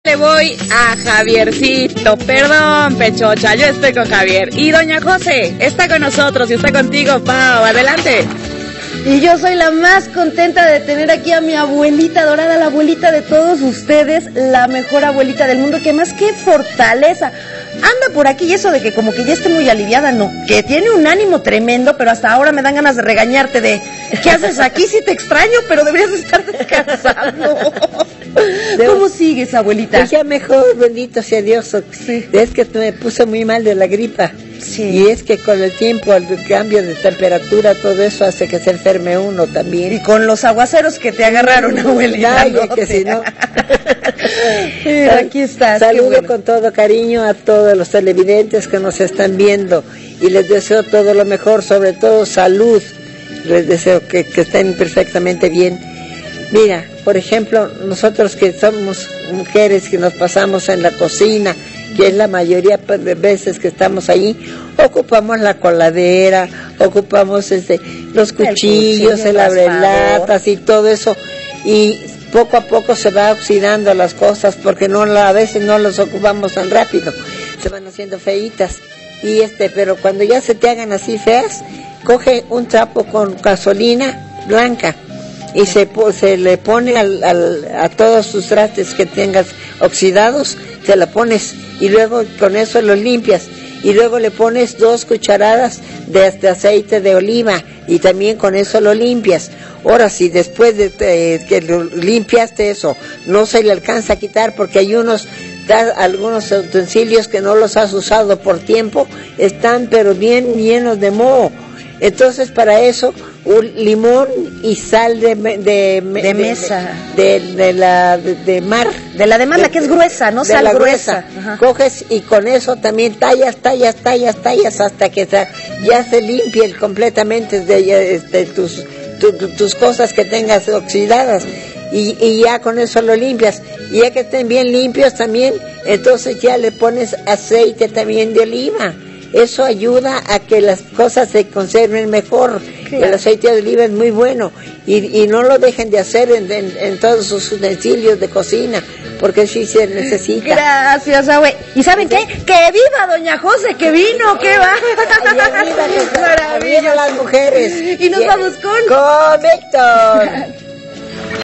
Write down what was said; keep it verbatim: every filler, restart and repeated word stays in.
Le voy a Javiercito, perdón Pechocha, yo estoy con Javier. Y doña José está con nosotros y está contigo, Pau, adelante. Y yo soy la más contenta de tener aquí a mi abuelita dorada, la abuelita de todos ustedes, la mejor abuelita del mundo, que más que fortaleza, anda por aquí y eso de que como que ya esté muy aliviada, no, que tiene un ánimo tremendo, pero hasta ahora me dan ganas de regañarte de, ¿qué haces aquí? Sí te extraño, pero deberías estar descansando. ¿Cómo sigues, abuelita? Pues ya mejor, bendito sea Dios. Sí. Es que me puse muy mal de la gripa. Sí. Y es que con el tiempo, el cambio de temperatura, todo eso hace que se enferme uno también. Y con los aguaceros que te agarraron, abuelita. Ay, que si no. Mira, aquí estás. Saludo bueno. con todo cariño a todos los televidentes que nos están viendo y les deseo todo lo mejor, sobre todo salud. Les deseo que, que estén perfectamente bien. Mira, por ejemplo, nosotros que somos mujeres que nos pasamos en la cocina, que es la mayoría de veces que estamos ahí, ocupamos la coladera, ocupamos este, los cuchillos, el, el abrelatas y todo eso, y poco a poco se va oxidando las cosas porque no a veces no los ocupamos tan rápido, se van haciendo feitas, y este, pero cuando ya se te hagan así feas, coge un trapo con gasolina blanca y se, se le pone al, al, a todos tus trastes que tengas oxidados, se la pones y luego con eso lo limpias y luego le pones dos cucharadas de, de aceite de oliva y también con eso lo limpias. Ahora, si después de eh, que lo limpiaste eso no se le alcanza a quitar porque hay unos da, algunos utensilios que no los has usado por tiempo, están pero bien llenos de moho. Entonces para eso un limón y sal de de, de, de mesa de, de, de la de, de mar de la de mar, la que es gruesa, no sal la gruesa, gruesa. Coges y con eso también tallas tallas tallas tallas hasta que se, ya se limpie completamente de, de tus tu, tu, tus cosas que tengas oxidadas y, y ya con eso lo limpias y ya que estén bien limpios también, entonces ya le pones aceite también de oliva. Eso ayuda a que las cosas se conserven mejor. Claro. El aceite de oliva es muy bueno y, y no lo dejen de hacer en, en, en todos sus utensilios de cocina, porque sí se necesita. Gracias, abue. ¿Y saben qué? ¡Que viva doña José, que vino! ¡Que va! ¡Arriba las mujeres! Y nos y vamos con... ¡Con Víctor!